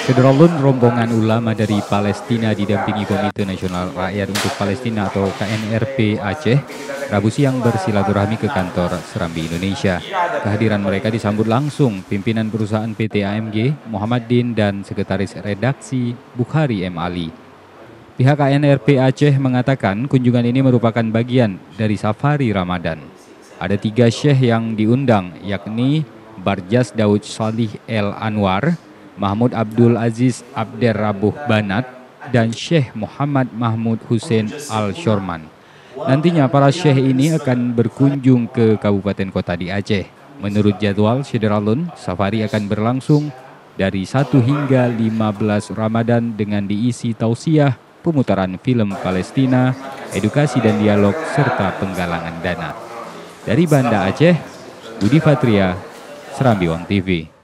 Syederalun rombongan ulama dari Palestina didampingi Komite Nasional Rakyat untuk Palestina atau KNRP Aceh, Rabu siang bersilaturahmi ke kantor Serambi Indonesia. Kehadiran mereka disambut langsung pimpinan perusahaan PT AMG, Muhammad Din, dan Sekretaris Redaksi Bukhari M. Ali. Pihak KNRP Aceh mengatakan kunjungan ini merupakan bagian dari safari Ramadan. Ada 3 syekh yang diundang, yakni Barjas Daud Salih El Anwar, Mahmud Abdul Aziz Abder Rabuh Banat, dan Syekh Muhammad Mahmud Hussein Al-Shorman. Nantinya para syekh ini akan berkunjung ke kabupaten kota di Aceh. Menurut jadwal Syederalun, safari akan berlangsung dari 1 hingga 15 Ramadan dengan diisi tausiah, pemutaran film Palestina, edukasi dan dialog, serta penggalangan dana. Dari Banda Aceh, Budi Fatria, Serambi One TV.